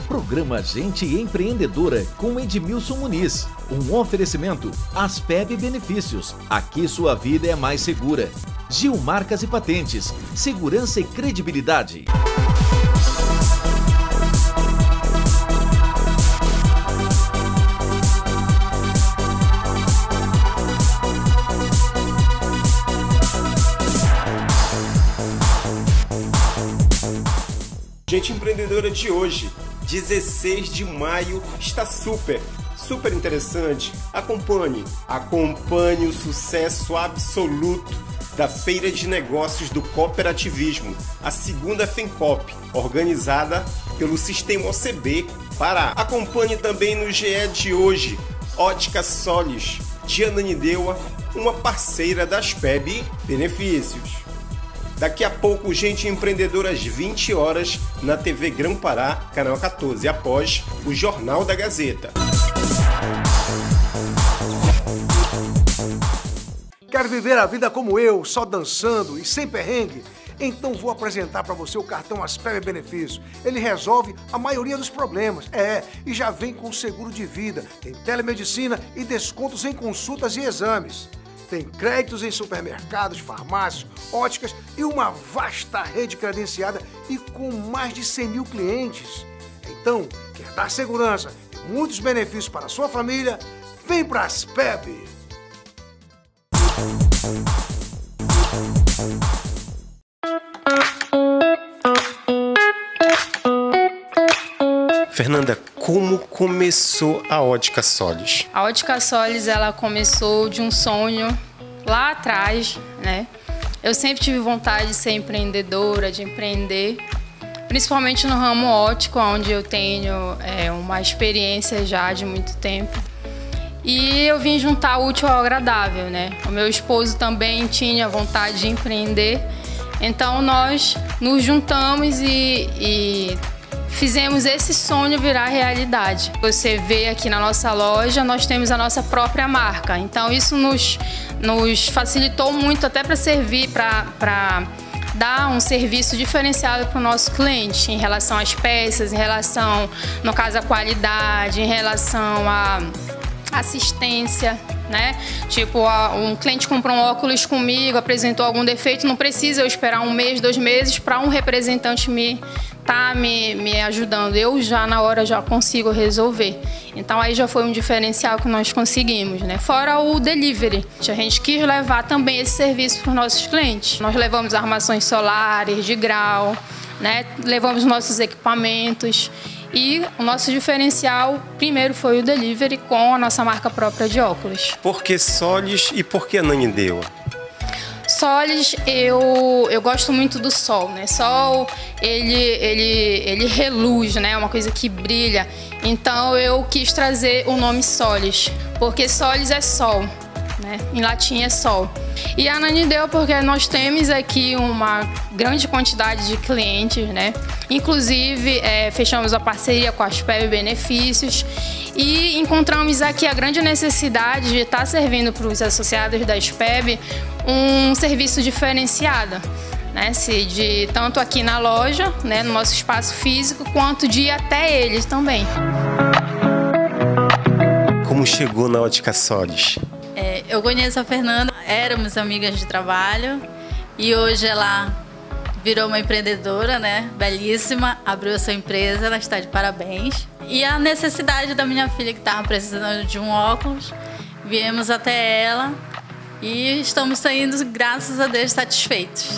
Programa Gente Empreendedora com Edmilson Muniz. Um oferecimento Aspeb Benefícios. Aqui sua vida é mais segura. Gil Marcas e Patentes. Segurança e credibilidade. Gente Empreendedora de hoje, 16 de maio, está super interessante. Acompanhe o sucesso absoluto da Feira de Negócios do Cooperativismo, a segunda FENCOP, organizada pelo Sistema OCB Pará. Acompanhe também no GE de hoje, Ótica Solis, de Ananindeua, uma parceira da Aspeb Benefícios. Daqui a pouco, Gente Empreendedora às 20 horas, na TV Grã-Pará, canal 14, após o Jornal da Gazeta. Quer viver a vida como eu, só dançando e sem perrengue? Então vou apresentar para você o cartão Aspeb Benefício. Ele resolve a maioria dos problemas. E já vem com seguro de vida, tem telemedicina e descontos em consultas e exames. Tem créditos em supermercados, farmácias, óticas e uma vasta rede credenciada e com mais de 100 mil clientes. Então, quer dar segurança e muitos benefícios para a sua família? Vem para a Aspeb! Fernanda, como começou a Ótica Solis? A Ótica Solis, ela começou de um sonho lá atrás, né? Eu sempre tive vontade de ser empreendedora, de empreender, principalmente no ramo óptico, onde eu tenho uma experiência já de muito tempo. E eu vim juntar o útil ao agradável, né? O meu esposo também tinha vontade de empreender, então nós nos juntamos e fizemos esse sonho virar realidade. Você vê aqui na nossa loja, nós temos a nossa própria marca. Então isso nos facilitou muito até para servir, para dar um serviço diferenciado para o nosso cliente em relação às peças, em relação, no caso, à qualidade, em relação à assistência, né? Tipo, um cliente comprou um óculos comigo, apresentou algum defeito, não precisa eu esperar 1 mês, 2 meses para um representante me ajudando. Eu já na hora já consigo resolver. Então aí já foi um diferencial que nós conseguimos, né? Fora o delivery. A gente quis levar também esse serviço para os nossos clientes. Nós levamos armações solares de grau, né? Levamos nossos equipamentos. E o nosso diferencial primeiro foi o delivery com a nossa marca própria de óculos. Por que Solis e por que Ananindeua? Solis, eu gosto muito do sol, né? Sol, ele reluz, né? É uma coisa que brilha. Então eu quis trazer o nome Solis, porque Solis é sol, né? Em latim é sol. E a Ananindeua porque nós temos aqui uma grande quantidade de clientes, né? Inclusive, fechamos a parceria com a Aspeb Benefícios e encontramos aqui a grande necessidade de estar servindo para os associados da Aspeb um serviço diferenciado, né? Tanto aqui na loja, né, no nosso espaço físico, quanto de ir até eles também. Como chegou na Ótica Solis? Eu conheço a Fernanda, éramos amigas de trabalho e hoje ela virou uma empreendedora, né? Belíssima, abriu a sua empresa, ela está de parabéns. E a necessidade da minha filha que estava precisando de um óculos, viemos até ela e estamos saindo, graças a Deus, satisfeitos.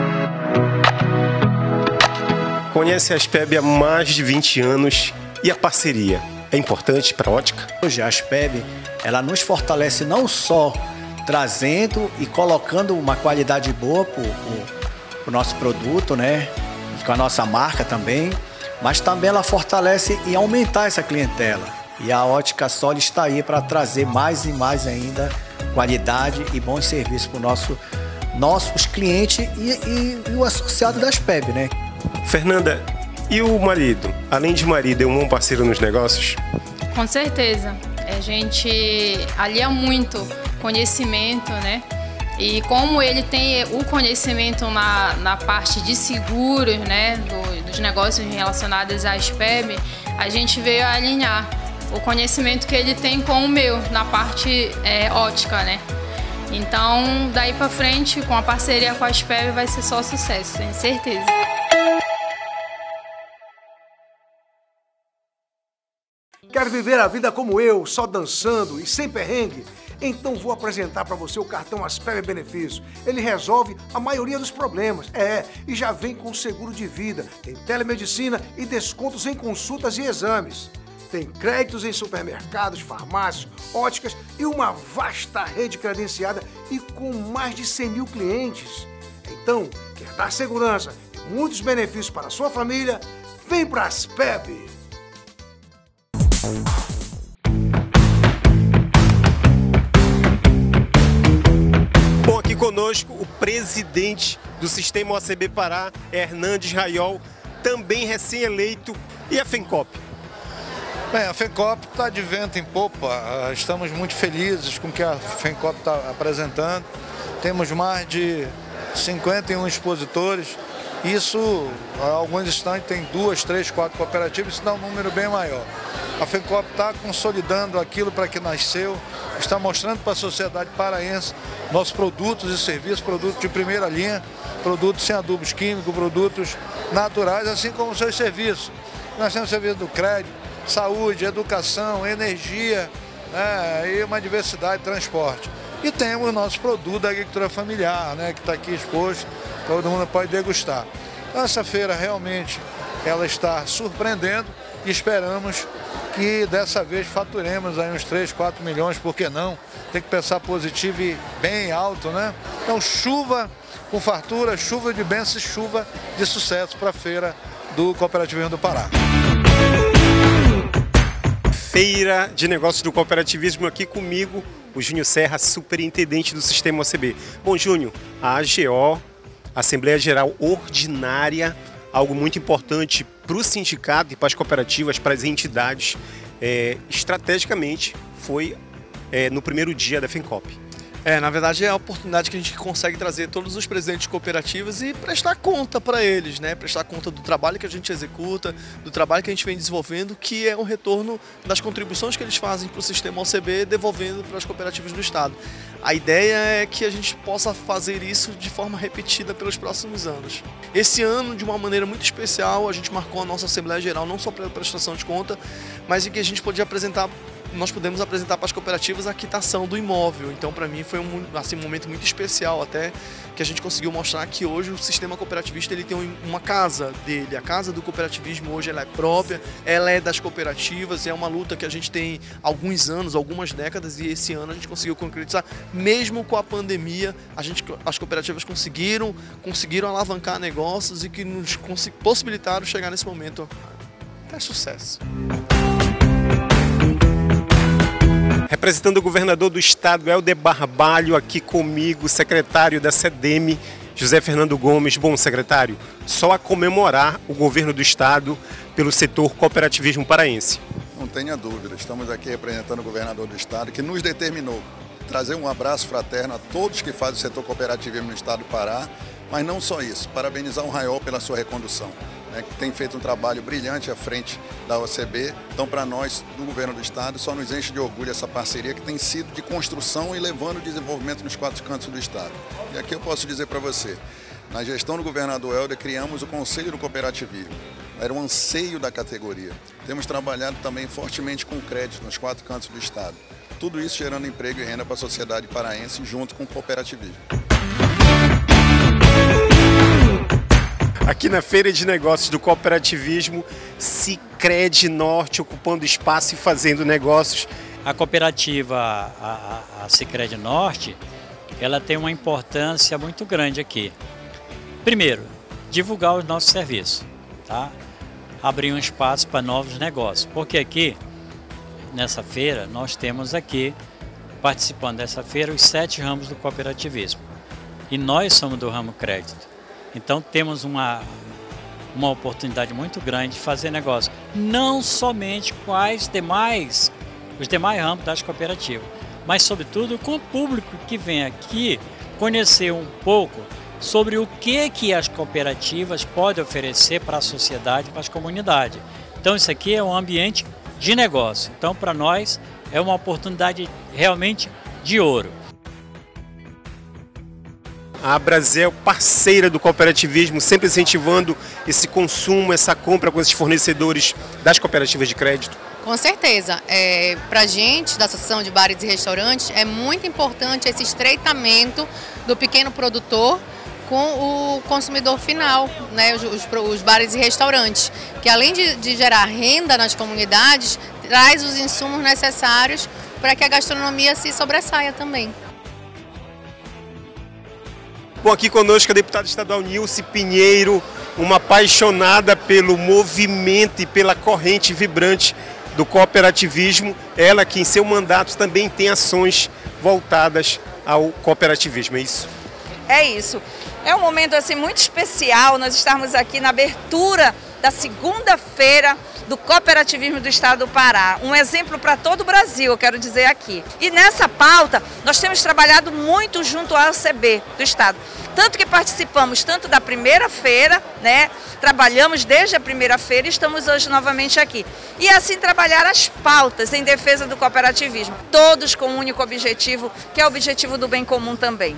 Conhece a Aspeb há mais de 20 anos e a parceria é importante para a ótica? Hoje a Aspeb, ela nos fortalece não só trazendo e colocando uma qualidade boa para o nosso produto, né? Com a nossa marca também, mas também ela fortalece e aumentar essa clientela. E a Ótica Solis está aí para trazer mais e mais ainda qualidade e bons serviços para os nossos clientes e o associado da Aspeb, né? Fernanda, e o marido? Além de marido, é um bom parceiro nos negócios? Com certeza. A gente alia muito conhecimento, né? E como ele tem o conhecimento na parte de seguros, né, dos negócios relacionados à SPEB, a gente veio a alinhar o conhecimento que ele tem com o meu, na parte ótica, né? Então, daí pra frente, com a parceria com a SPEB, vai ser só sucesso, tenho certeza. Quer viver a vida como eu, só dançando e sem perrengue? Então vou apresentar para você o cartão Aspeb Benefício. Ele resolve a maioria dos problemas. E já vem com seguro de vida. Tem telemedicina e descontos em consultas e exames. Tem créditos em supermercados, farmácias, óticas e uma vasta rede credenciada e com mais de 100 mil clientes. Então, quer dar segurança e muitos benefícios para a sua família? Vem para a Aspeb! Bom, aqui conosco o presidente do Sistema OCB Pará, Hernandes Raiol, também recém-eleito, e a FENCOP. Bem, a FENCOP está de vento em popa, estamos muito felizes com o que a FENCOP está apresentando. Temos mais de 51 expositores, isso, alguns instantes tem 2, 3, 4 cooperativas, isso dá um número bem maior. A FENCOP está consolidando aquilo para que nasceu, está mostrando para a sociedade paraense nossos produtos e serviços, produtos de primeira linha, produtos sem adubos químicos, produtos naturais, assim como os seus serviços. Nós temos serviço do crédito, saúde, educação, energia, né, e uma diversidade de transporte. E temos o nosso produto da agricultura familiar, né, que está aqui exposto, todo mundo pode degustar. Então, essa feira realmente ela está surpreendendo e esperamos que dessa vez faturemos aí uns 3, 4 milhões, por que não? Tem que pensar positivo e bem alto, né? Então, chuva com fartura, chuva de bênçãos, chuva de sucesso para a feira do Cooperativismo do Pará. Feira de Negócios do Cooperativismo, aqui comigo, o Júnior Serra, superintendente do Sistema OCB. Bom, Júnior, a AGO, Assembleia Geral Ordinária, algo muito importante para o sindicato e para as cooperativas, para as entidades, estrategicamente foi no primeiro dia da FENCOP. Na verdade é a oportunidade que a gente consegue trazer todos os presidentes de cooperativas e prestar conta para eles, né? Prestar conta do trabalho que a gente executa, do trabalho que a gente vem desenvolvendo, que é um retorno das contribuições que eles fazem para o sistema OCB, devolvendo para as cooperativas do Estado. A ideia é que a gente possa fazer isso de forma repetida pelos próximos anos. Esse ano, de uma maneira muito especial, a gente marcou a nossa Assembleia Geral, não só pela prestação de conta, mas em que a gente podia apresentar, nós pudemos apresentar para as cooperativas a quitação do imóvel. Então, para mim, foi um momento muito especial, até que a gente conseguiu mostrar que hoje o sistema cooperativista ele tem uma casa dele. A casa do cooperativismo hoje ela é própria, ela é das cooperativas, é uma luta que a gente tem há alguns anos, algumas décadas, e esse ano a gente conseguiu concretizar. Mesmo com a pandemia, as cooperativas conseguiram alavancar negócios e que nos possibilitaram chegar nesse momento. É sucesso. Representando o governador do estado, Helder Barbalho, aqui comigo, secretário da SEDEM, José Fernando Gomes. Bom, secretário, só a comemorar o governo do estado pelo setor cooperativismo paraense. Não tenha dúvida, estamos aqui representando o governador do estado, que nos determinou trazer um abraço fraterno a todos que fazem o setor cooperativismo no estado do Pará, mas não só isso, parabenizar o Raiol pela sua recondução, né, que tem feito um trabalho brilhante à frente da OCB. Então, para nós, do governo do estado, só nos enche de orgulho essa parceria que tem sido de construção e levando o desenvolvimento nos 4 cantos do estado. E aqui eu posso dizer para você, na gestão do governador Helder, criamos o Conselho do Cooperativismo. Era um anseio da categoria. Temos trabalhado também fortemente com crédito nos 4 cantos do estado. Tudo isso gerando emprego e renda para a sociedade paraense junto com o cooperativismo. Aqui na Feira de Negócios do Cooperativismo, Sicredi Norte ocupando espaço e fazendo negócios. A cooperativa, a Sicredi Norte, ela tem uma importância muito grande aqui. Primeiro, divulgar os nossos serviços, tá? Abrir um espaço para novos negócios, porque aqui, nessa feira, nós temos aqui, participando dessa feira, os 7 ramos do cooperativismo. E nós somos do ramo crédito. Então temos uma oportunidade muito grande de fazer negócio, não somente com os demais ramos das cooperativas, mas sobretudo com o público que vem aqui conhecer um pouco sobre o que as cooperativas podem oferecer para a sociedade, para as comunidades. Então isso aqui é um ambiente de negócio. Então para nós é uma oportunidade realmente de ouro. A Abrazel, parceira do cooperativismo, sempre incentivando esse consumo, essa compra com esses fornecedores das cooperativas de crédito. Com certeza. Para a gente, da Associação de Bares e Restaurantes, é muito importante esse estreitamento do pequeno produtor com o consumidor final, né, os bares e restaurantes, que além de gerar renda nas comunidades, traz os insumos necessários para que a gastronomia se sobressaia também. Bom, aqui conosco a deputada estadual Nilce Pinheiro, uma apaixonada pelo movimento e pela corrente vibrante do cooperativismo. Ela que em seu mandato também tem ações voltadas ao cooperativismo, é isso? É isso. É um momento assim muito especial, nós estamos aqui na abertura da segunda-feira do cooperativismo do Estado do Pará. Um exemplo para todo o Brasil, eu quero dizer aqui. E nessa pauta, nós temos trabalhado muito junto ao ACB do Estado. Tanto que participamos tanto da primeira feira, né? Trabalhamos desde a primeira feira e estamos hoje novamente aqui. E assim trabalhar as pautas em defesa do cooperativismo. Todos com um único objetivo, que é o objetivo do bem comum também.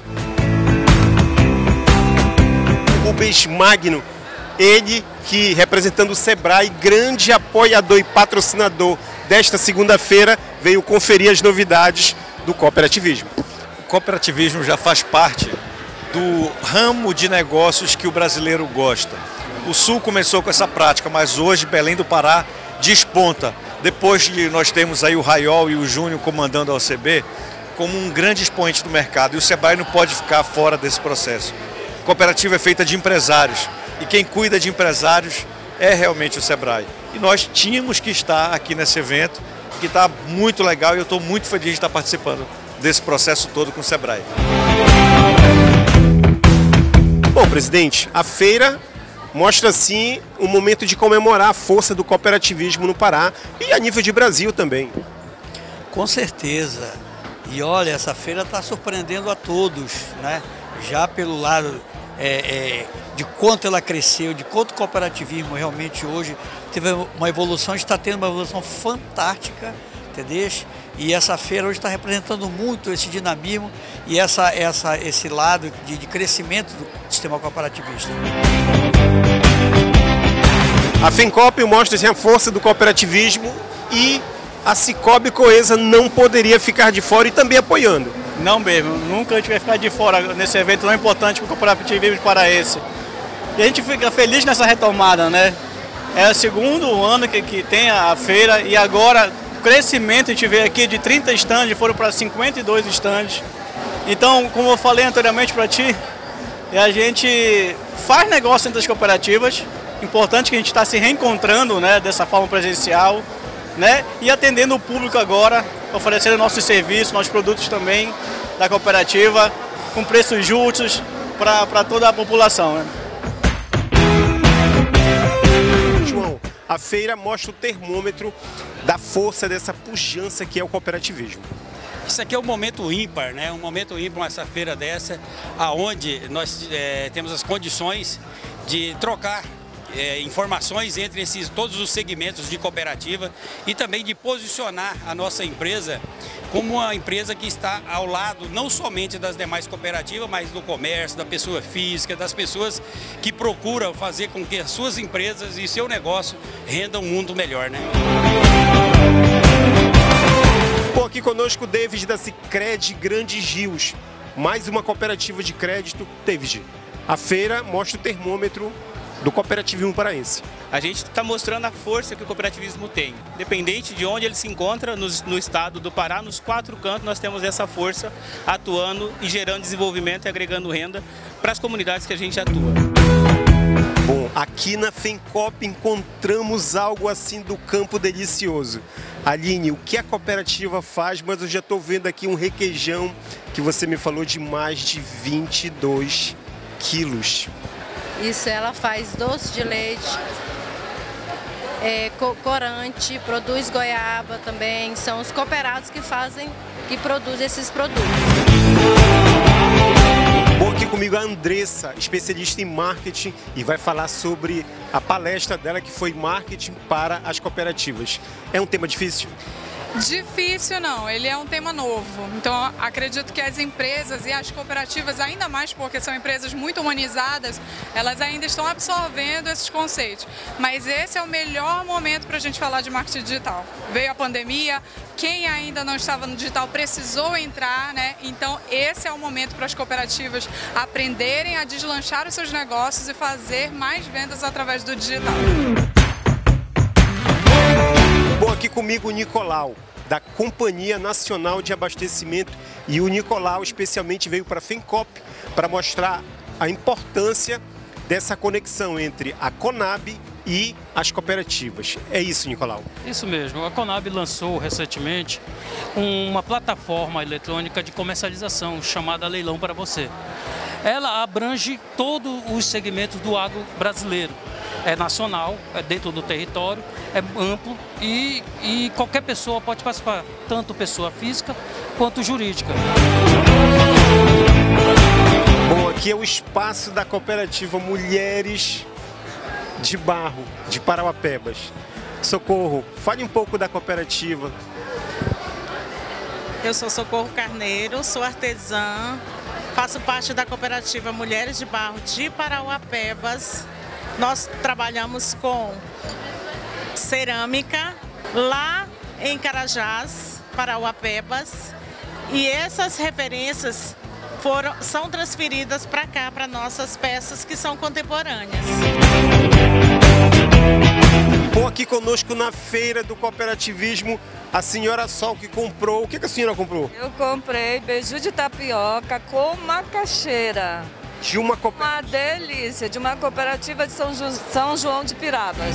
Rubens Magno, ele que, representando o Sebrae, grande apoiador e patrocinador desta segunda-feira, veio conferir as novidades do cooperativismo. O cooperativismo já faz parte do ramo de negócios que o brasileiro gosta. O Sul começou com essa prática, mas hoje Belém do Pará desponta. Depois de nós termos aí o Raiol e o Júnior comandando a OCB, como um grande expoente do mercado. E o Sebrae não pode ficar fora desse processo. A cooperativa é feita de empresários e quem cuida de empresários é realmente o Sebrae. E nós tínhamos que estar aqui nesse evento, que está muito legal e eu estou muito feliz de estar participando desse processo todo com o Sebrae. Bom, presidente, a feira mostra sim um momento de comemorar a força do cooperativismo no Pará e a nível de Brasil também. Com certeza. E olha, essa feira está surpreendendo a todos, né? Já pelo lado de quanto ela cresceu, de quanto o cooperativismo realmente hoje teve uma evolução, está tendo uma evolução fantástica, entendeu? E essa feira hoje está representando muito esse dinamismo e esse lado de crescimento do sistema cooperativista. A FENCOP mostra a força do cooperativismo e a Cicobi Coesa não poderia ficar de fora e também apoiando. Não mesmo, nunca a gente vai ficar de fora nesse evento tão importante para o cooperativismo paraense. E a gente fica feliz nessa retomada, né? É o segundo ano que tem a feira e agora o crescimento, a gente vê aqui de 30 estandes, foram para 52 estandes. Então, como eu falei anteriormente para ti, a gente faz negócio entre as cooperativas, importante que a gente está se reencontrando, né, dessa forma presencial, né, e atendendo o público agora, oferecendo nossos serviços, nossos produtos também da cooperativa, com preços justos para toda a população, né. João, a feira mostra o termômetro da força dessa pujança que é o cooperativismo. Isso aqui é um momento ímpar, né? Um momento ímpar, essa feira dessa, aonde nós temos as condições de trocar informações entre todos os segmentos de cooperativa e também de posicionar a nossa empresa como uma empresa que está ao lado não somente das demais cooperativas, mas do comércio, da pessoa física, das pessoas que procuram fazer com que as suas empresas e seu negócio rendam um mundo melhor, né? Bom, aqui conosco o David da Sicredi Grandes Rios, mais uma cooperativa de crédito. David, a feira mostra o termômetro do cooperativismo paraense. A gente está mostrando a força que o cooperativismo tem. Independente de onde ele se encontra no estado do Pará, nos 4 cantos nós temos essa força atuando e gerando desenvolvimento e agregando renda para as comunidades que a gente atua. Bom, aqui na FENCOP encontramos algo assim do campo delicioso. Aline, o que a cooperativa faz? Mas eu já estou vendo aqui um requeijão que você me falou de mais de 22 quilos. Isso, ela faz doce de leite, corante, produz goiaba também. São os cooperados que produzem esses produtos. Bom, Aqui comigo a Andressa, especialista em marketing, e vai falar sobre a palestra dela que foi marketing para as cooperativas. É um tema difícil? Difícil não, ele é um tema novo, então acredito que as empresas e as cooperativas, ainda mais porque são empresas muito humanizadas, elas ainda estão absorvendo esses conceitos, mas esse é o melhor momento para a gente falar de marketing digital. Veio a pandemia, quem ainda não estava no digital precisou entrar, né? Então esse é o momento para as cooperativas aprenderem a deslanchar os seus negócios e fazer mais vendas através do digital. Bom, aqui comigo o Nicolau, da Companhia Nacional de Abastecimento, e o Nicolau especialmente veio para a FENCOP para mostrar a importância dessa conexão entre a Conab e as cooperativas. É isso, Nicolau? Isso mesmo. A Conab lançou recentemente uma plataforma eletrônica de comercialização chamada Leilão para Você. Ela abrange todos os segmentos do agro brasileiro. É nacional, é dentro do território, é amplo e qualquer pessoa pode participar, tanto pessoa física quanto jurídica. Bom, aqui é o espaço da cooperativa Mulheres de Barro, de Parauapebas. Socorro, fale um pouco da cooperativa. Eu sou Socorro Carneiro, sou artesã, faço parte da cooperativa Mulheres de Barro de Parauapebas. Nós trabalhamos com cerâmica lá em Carajás, Parauapebas, e essas referências são transferidas para cá, para nossas peças que são contemporâneas. Bom, aqui conosco na feira do cooperativismo, a senhora Sol que comprou. O que a senhora comprou? Eu comprei beiju de tapioca com macaxeira. De uma cooperativa? Uma delícia, de uma cooperativa de São João de Pirabas.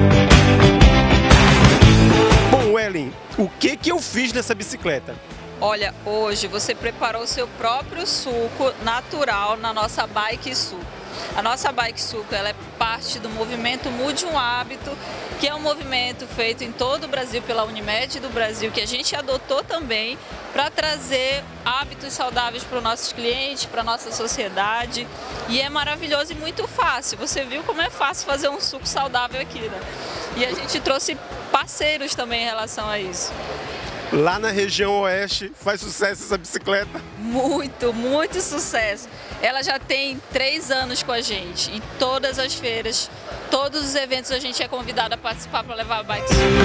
Bom, Ellen, o que eu fiz nessa bicicleta? Olha, hoje você preparou o seu próprio suco natural na nossa Bike Suco. A nossa Bike Suco, ela é parte do movimento Mude um Hábito, que é um movimento feito em todo o Brasil pela Unimed do Brasil, que a gente adotou também para trazer hábitos saudáveis para os nossos clientes, para a nossa sociedade. E é maravilhoso e muito fácil. Você viu como é fácil fazer um suco saudável aqui, né? E a gente trouxe parceiros também em relação a isso. Lá na região oeste faz sucesso essa bicicleta? Muito, muito sucesso. Ela já tem 3 anos com a gente. Em todas as feiras, todos os eventos a gente é convidado a participar para levar a bike.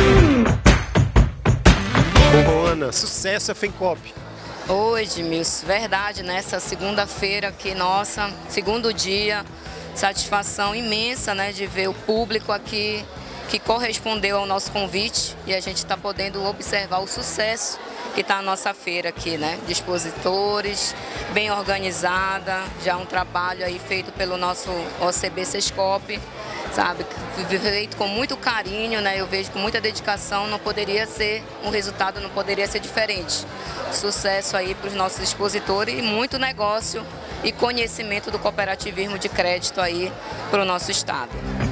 Bom, Ana, sucesso a FENCOP. Hoje, Milson, verdade, nessa segunda-feira aqui, nossa, segundo dia, satisfação imensa, né, de ver o público aqui que correspondeu ao nosso convite, e a gente está podendo observar o sucesso que está a nossa feira aqui, né? De expositores, bem organizada, já um trabalho aí feito pelo nosso OCB Sescop, sabe? Feito com muito carinho, né? Eu vejo com muita dedicação, o resultado não poderia ser diferente. Sucesso aí para os nossos expositores e muito negócio e conhecimento do cooperativismo de crédito aí para o nosso estado.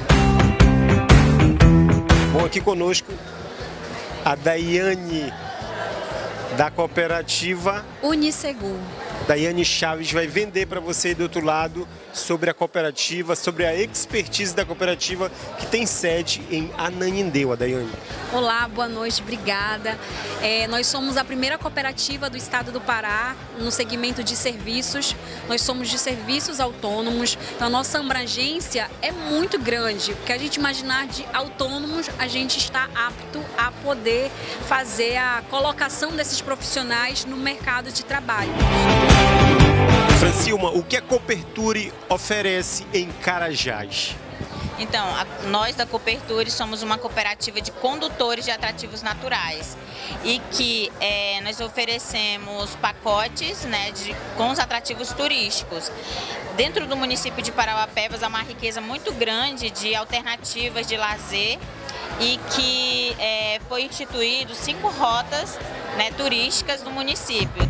Bom, aqui conosco a Daiane, da cooperativa Uniseguro. Daiane Chaves vai vender para você aí do outro lado sobre a cooperativa, sobre a expertise da cooperativa que tem sede em Ananindeua, Daiane. Olá, boa noite, obrigada. Nós somos a primeira cooperativa do estado do Pará no segmento de serviços. Nós somos de serviços autônomos, então a nossa abrangência é muito grande. O que a gente imaginar de autônomos, a gente está apto a poder fazer a colocação desses profissionais no mercado de trabalho. Francilma, o que a Coperture oferece em Carajás? Então, nós da Coperture somos uma cooperativa de condutores de atrativos naturais e que nós oferecemos pacotes, né, com os atrativos turísticos. Dentro do município de Parauapebas há uma riqueza muito grande de alternativas de lazer e que foi instituído 5 rotas, né, turísticas no município.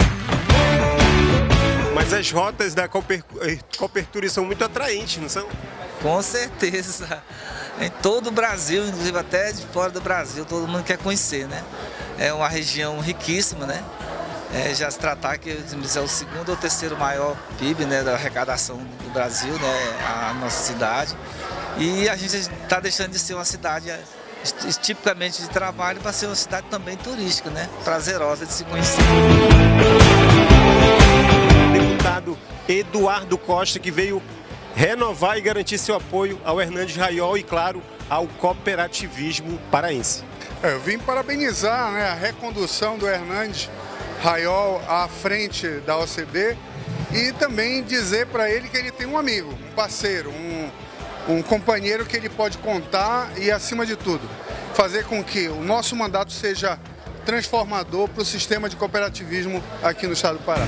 Mas as rotas da Coperture são muito atraentes, não são? Com certeza. Em todo o Brasil, inclusive até de fora do Brasil, todo mundo quer conhecer, né? É uma região riquíssima, né? já se tratar que é o segundo ou terceiro maior PIB, né, da arrecadação do Brasil, né, a nossa cidade. E a gente está deixando de ser uma cidade tipicamente de trabalho para ser uma cidade também turística, né, prazerosa de se conhecer. Deputado Eduardo Costa, que veio renovar e garantir seu apoio ao Hernandes Raiol e, claro, ao cooperativismo paraense. Eu vim parabenizar, né, a recondução do Hernandes Raiol à frente da OCB e também dizer para ele que ele tem um amigo, um parceiro, um companheiro que ele pode contar e, acima de tudo, fazer com que o nosso mandato seja transformador para o sistema de cooperativismo aqui no estado do Pará.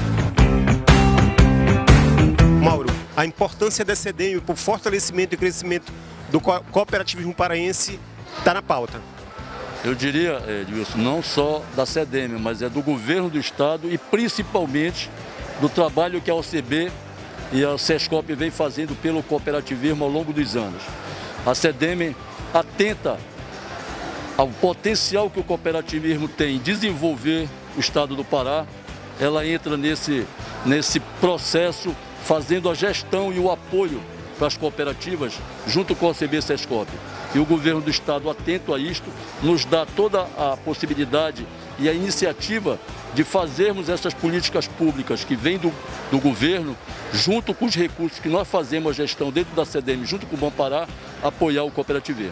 Mauro, a importância da CEDEM para o fortalecimento e crescimento do cooperativismo paraense está na pauta. Eu diria, Edilson, não só da CEDEM, mas é do governo do estado e principalmente do trabalho que a OCB e a SESCOP vem fazendo pelo cooperativismo ao longo dos anos. A CEDEM atenta ao potencial que o cooperativismo tem em desenvolver o estado do Pará. Ela entra nesse processo fazendo a gestão e o apoio para as cooperativas junto com a OCB e SESCOP. E o governo do estado, atento a isto, nos dá toda a possibilidade e a iniciativa de fazermos essas políticas públicas que vêm do governo, junto com os recursos que nós fazemos a gestão dentro da CEDEM, junto com o Bampará, apoiar o cooperativismo.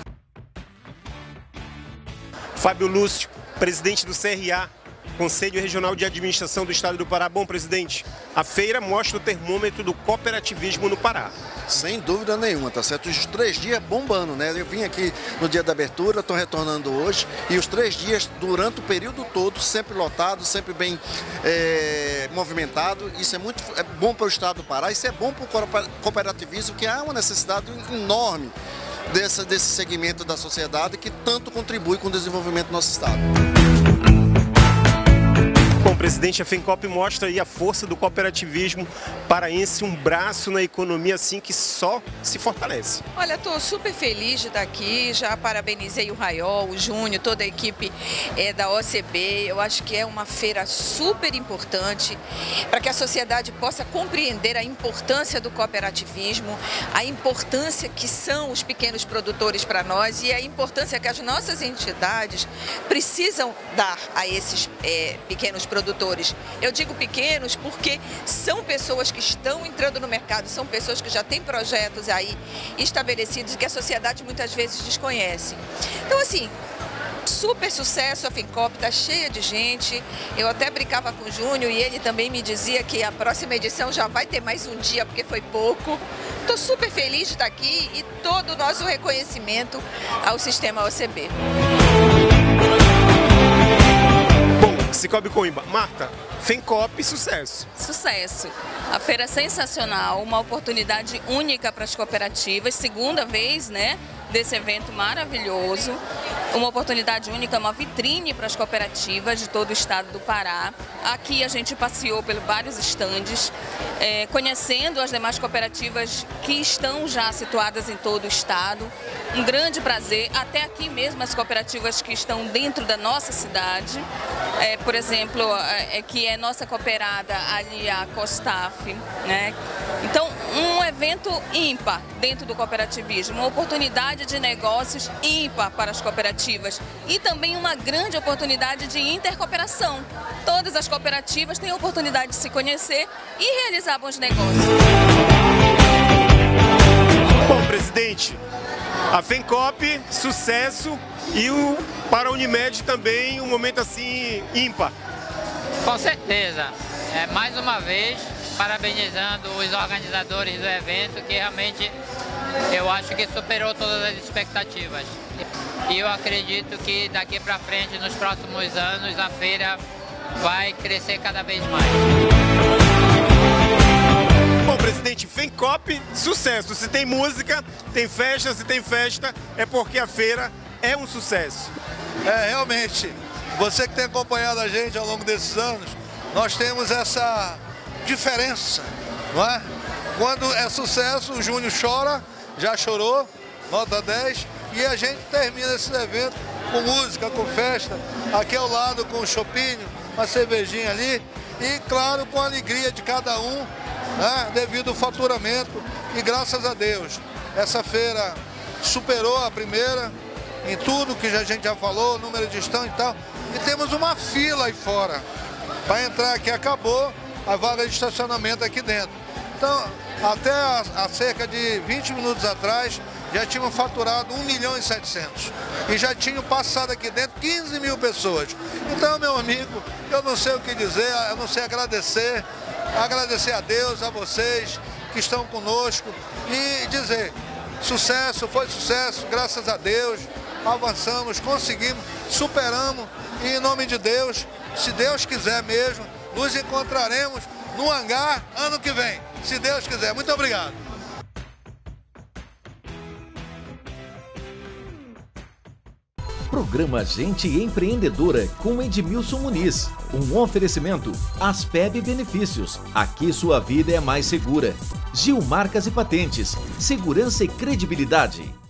Fábio Lúcio, presidente do CRA, Conselho Regional de Administração do Estado do Pará. Bom, presidente, a feira mostra o termômetro do cooperativismo no Pará. Sem dúvida nenhuma, tá certo? Os 3 dias bombando, né? Eu vim aqui no dia da abertura, estou retornando hoje, e os 3 dias, durante o período todo, sempre lotado, sempre bem movimentado. Isso é bom para o Estado do Pará, isso é bom para o cooperativismo, que há uma necessidade enorme desse segmento da sociedade que tanto contribui com o desenvolvimento do nosso Estado. Bom, presidente, a FENCOP mostra aí a força do cooperativismo paraense, um braço na economia assim que só se fortalece. Olha, estou super feliz de estar aqui, já parabenizei o Raiol, o Júnior, toda a equipe da OCB. Eu acho que é uma feira super importante para que a sociedade possa compreender a importância do cooperativismo, a importância que são os pequenos produtores para nós e a importância que as nossas entidades precisam dar a esses pequenos produtores. Eu digo pequenos porque são pessoas que estão entrando no mercado, são pessoas que já têm projetos aí estabelecidos que a sociedade muitas vezes desconhece. Então, assim, super sucesso, a FENCOP está cheia de gente. Eu até brincava com o Júnior e ele também me dizia que a próxima edição já vai ter mais um dia, porque foi pouco. Estou super feliz de estar aqui e todo o nosso reconhecimento ao sistema OCB. Cicobi Coimbra. Marta, FENCOP, sucesso. Sucesso. A feira é sensacional, uma oportunidade única para as cooperativas, segunda vez, né, desse evento maravilhoso. Uma oportunidade única, uma vitrine para as cooperativas de todo o estado do Pará. Aqui a gente passeou por vários estandes, conhecendo as demais cooperativas que estão já situadas em todo o estado. Um grande prazer, até aqui mesmo as cooperativas que estão dentro da nossa cidade. Por exemplo, que é nossa cooperada ali, a COSTAF, né? Então, um evento ímpar dentro do cooperativismo, uma oportunidade de negócios ímpar para as cooperativas e também uma grande oportunidade de intercooperação. Todas as cooperativas têm a oportunidade de se conhecer e realizar bons negócios. Bom, presidente, a FENCOP, sucesso, e para a Unimed também um momento assim ímpar. Com certeza. Mais uma vez, parabenizando os organizadores do evento, que realmente eu acho que superou todas as expectativas. E eu acredito que daqui para frente, nos próximos anos, a feira vai crescer cada vez mais. Bom, presidente, FENCOP, sucesso. Se tem música, tem festa, se tem festa, é porque a feira é um sucesso. Realmente, você que tem acompanhado a gente ao longo desses anos, nós temos essa diferença, não é? Quando é sucesso, o Júnior chora, já chorou, nota 10, e a gente termina esse evento com música, com festa, aqui ao lado com o chopinho, uma cervejinha ali, e, claro, com a alegria de cada um, né, devido ao faturamento. E graças a Deus, essa feira superou a primeira em tudo que a gente já falou, número de stand e tal. E temos uma fila aí fora. Para entrar aqui acabou a vaga de estacionamento aqui dentro. Então, até há cerca de 20 minutos atrás, já tinham faturado 1.700.000 e já tinham passado aqui dentro 15 mil pessoas. Então, meu amigo, eu não sei o que dizer, eu não sei agradecer a Deus, a vocês que estão conosco e dizer, sucesso, foi sucesso, graças a Deus, avançamos, conseguimos, superamos e em nome de Deus, se Deus quiser mesmo, nos encontraremos no hangar ano que vem, se Deus quiser. Muito obrigado. Programa Gente Empreendedora com Edmilson Muniz. Um oferecimento Aspeb Benefícios. Aqui sua vida é mais segura. Gil Marcas e Patentes. Segurança e credibilidade.